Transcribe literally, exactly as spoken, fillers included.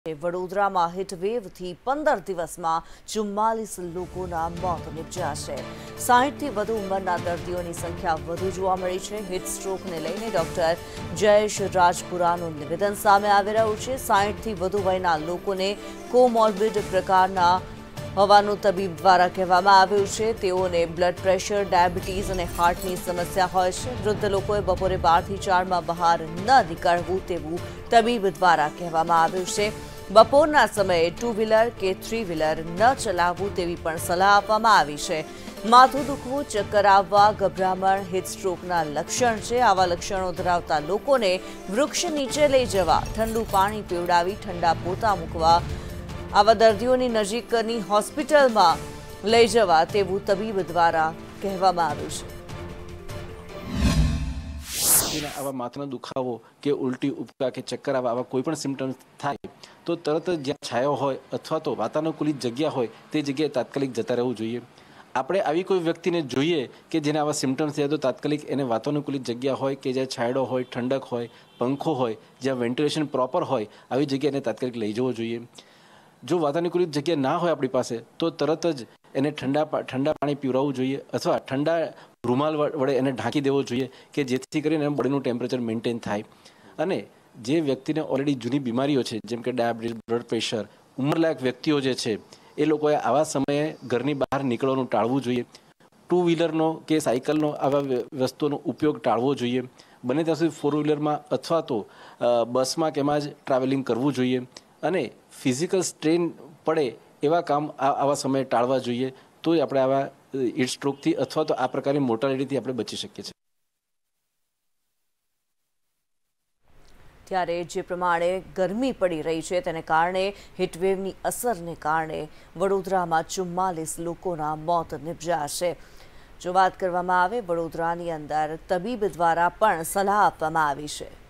વડોદરામાં હીટવેવથી પંદર દિવસમાં ચુમ્માલીસ લોકોના મોત નિપજ્યા છે। સાહીઠથી વધુ ઉંમરના દર્દીઓની સંખ્યા વધુ જોવા મળી છે। હીટ સ્ટ્રોકને લઈને ડોક્ટર જયેશ રાજપુરાનું નિવેદન સામે આવી રહ્યું છે। સાહીઠથી વધુ વયના લોકોને કોમોર્બિડ પ્રકારના હોવાનું તબીબ દ્વારા કહેવામાં આવ્યું છે। તેઓને બ્લડ પ્રેશર, ડાયાબિટીઝ અને હાર્ટની સમસ્યા હોય છે। વૃદ્ધ લોકોએ બપોરે બારથી ચારમાં બહાર ન નીકળવું તેવું તબીબ દ્વારા કહેવામાં આવ્યું છે। બપોરના સમયે ટુ વ્હીલર કે થ્રી વ્હીલર ન ચલાવવું તેવી પણ સલાહ આપવામાં આવી છે। માથું દુખવું, ચક્કર આવવા, ગભરામણ હીટ સ્ટ્રોકના લક્ષણ છે। આવા લક્ષણો ધરાવતા લોકોને વૃક્ષ નીચે લઈ જવા, ઠંડુ પાણી પીવડાવી ઠંડા પોતા મૂકવા, આવા દર્દીઓની નજીકની હોસ્પિટલમાં લઈ જવા તેવું તબીબ દ્વારા કહેવામાં આવ્યું છે। આવા માથાનો દુખાવો કે ઉલટી, ઉપકા કે ચક્કર આવા આવા કોઈ પણ સિમ્ટમ્સ થાય તો તરત જ જ્યાં છાયો હોય અથવા તો વાતાનુકૂલિત જગ્યા હોય તે જગ્યાએ તાત્કાલિક જતા રહેવું જોઈએ। આપણે આવી કોઈ વ્યક્તિને જોઈએ કે જેને આવા સિમ્ટમ્સ થયા તો તાત્કાલિક એને વાતાનુકૂલિત જગ્યા હોય કે જ્યાં છાંયડો હોય, ઠંડક હોય, પંખો હોય, જ્યાં વેન્ટિલેશન પ્રોપર હોય આવી જગ્યાએ એને તાત્કાલિક લઈ જવો જોઈએ। જો વાતાનુકૂલિત જગ્યા ના હોય આપણી પાસે તો તરત જ એને ઠંડા ઠંડા પાણી પીવડાવવું જોઈએ અથવા ઠંડા રૂમાલ વડે એને ઢાંકી દેવો જોઈએ કે જેથી કરીને બોડીનું ટેમ્પરેચર મેન્ટેન થાય। અને જે વ્યક્તિને ઓલરેડી જૂની બીમારીઓ છે જેમ કે ડાયાબિટીસ, બ્લડ પ્રેશર, ઉંમરલાયક વ્યક્તિઓ જે છે એ લોકોએ આવા સમયે ઘરની બહાર નીકળવાનું ટાળવું જોઈએ। ટુ વ્હીલરનો કે સાયકલનો આવા વસ્તુઓનો ઉપયોગ ટાળવો જોઈએ। બને ત્યાં સુધી ફોર વ્હીલરમાં અથવા તો બસમાં કે એમાં જ ટ્રાવેલિંગ કરવું જોઈએ। અને ફિઝિકલ સ્ટ્રેન પડે એવા કામ આવા સમયે ટાળવા જોઈએ, તો જ આપણે આવા હીટ સ્ટ્રોકથી અથવા તો આ પ્રકારની મોર્ટાલિટીથી આપણે બચી શકીએ છીએ। ત્યારે જે પ્રમાણે ગરમી પડી રહી છે તેને કારણે હીટવેવની અસરને કારણે વડોદરામાં ચુમ્માલીસ લોકોના મોત નિપજ્યા છે। જો વાત કરવામાં આવે વડોદરાની અંદર તબીબ દ્વારા પણ સલાહ આપવામાં આવી છે।